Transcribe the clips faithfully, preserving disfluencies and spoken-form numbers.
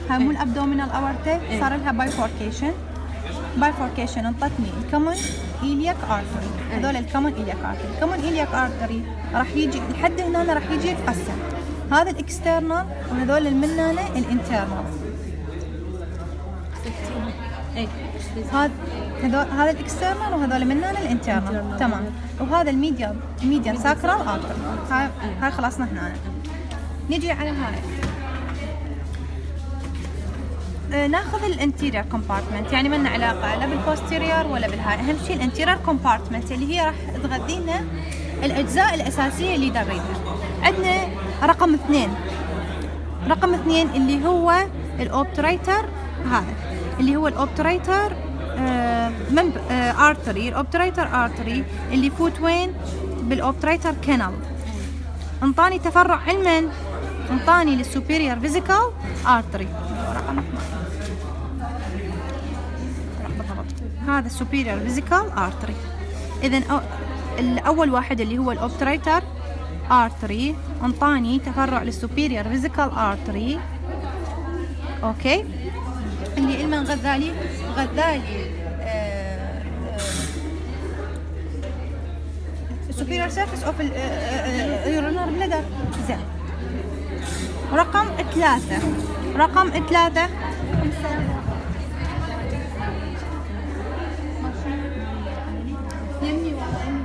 هاي مو الابدومينال اورتا، صار لها بايفوركيشن. بايفوركيشن انطتني الكومن إلياك ارتري. هذول الكومن إلياك ارتري. الكومن إلياك ارتري راح يجي لحد هنا، راح يجي يتقسم. هذا الاكسترنال وهذول المنانه الانترنال. اي هذا هذول هذا الاكسترنال وهذول منانه الانترنال. تمام. وهذا الميديال ميديال ساكرال ارتري. هاي هاي خلصنا هنا. نجي على هاي. آه ناخذ الانتيرير كومبارتمنت، يعني ما لنا علاقه لا بالبوستيريور ولا بالهاي. اهم شيء الانتيرير كومبارتمنت اللي هي راح تغذينا الاجزاء الاساسيه اللي نريدها. عندنا رقم اثنين. رقم اثنين اللي هو الاوبتريتر، هذا اللي هو الاوبتريتر ارتري. الاوبتريتر ارتري اللي يفوت وين؟ بالاوبتريتر كانال. انطاني تفرع علما، انطاني للسوبيريور فيزيكال ارتري. رقم هذا السوبيريور فيزيكال ارتري. اذا الاول واحد اللي هو الاوبتريتر ارتري انطاني تفرع للسوبيريور فيزيكال ارتري. اوكي، اللي علما غذالي غذالي superior surface of urinary bladder. زين. رقم ثلاثة. رقم ثلاثة يمني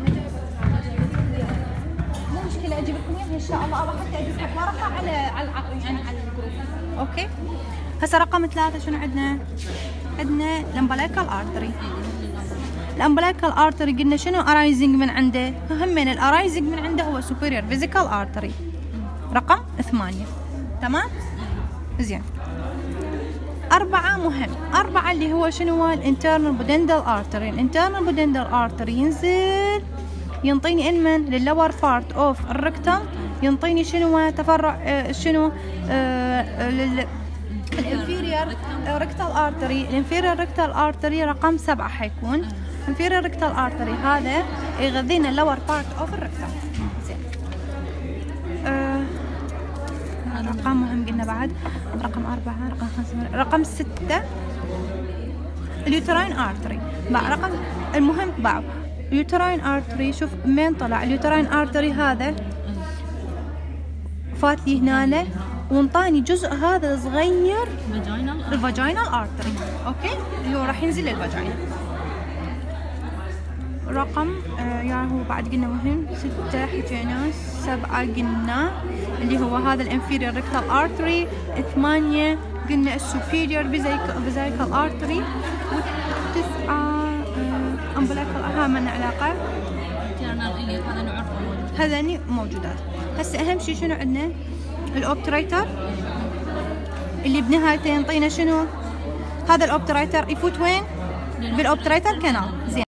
مو مشكلة، اجيب لكم اياها ان شاء الله، او حتى اجيب لك ورقة على على يعني على الجروب. اوكي. هسه رقم ثلاثة شنو عندنا؟ عندنا الامبلايكال ارتري. الامبلايكال ارتري قلنا شنو ارايزنج من عنده؟ همين الارايزنج من عنده هو سوبيريور فيزيكال ارتري. رقم ثمانية. تمام؟ زين. أربعة مهم. أربعة اللي هو شنو؟ هو الانترنال بودندل ارتري. الانترنال بودندل ارتري ينزل ينطيني علما لللور بارت اوف الركتم، ينطيني شنو؟ تفرع آه شنو؟ آه لل الانفيريور ريكتال ارتري. الانفيريور ريكتال ارتري رقم سبعة حيكون. الانفيريور ريكتال ارتري هذا يغذينا اللور بارت اوف الركتم. زين. آه رقم مهم قلنا بعد. رقم أربعة، رقم خمسة، رقم ستة اليوتراين ارتري. بقى رقم المهم بعد اليوتراين ارتري. شوف من طلع اليوتراين ارتري هذا فات لي هنا وانطاني جزء هذا الصغير الفاجينال ارتري. اوكي، اللي هو راح ينزل للفاجينا. رقم آه يعني هو بعد قلنا مهم. ستة حكينا، سبعة قلنا اللي هو هذا الانفيريور ريكتال ارتري. ثمانية قلنا السوبيريور فيزيكال ارتري. وتسعة امبلايكال ها ما لنا علاقة، هذاني موجودات. هسه اهم شيء شنو عندنا؟ الاوبتريتر اللي بنهايته ينطينا شنو؟ هذا الاوبتريتر يفوت وين؟ بالاوبتريتر كانال. زين.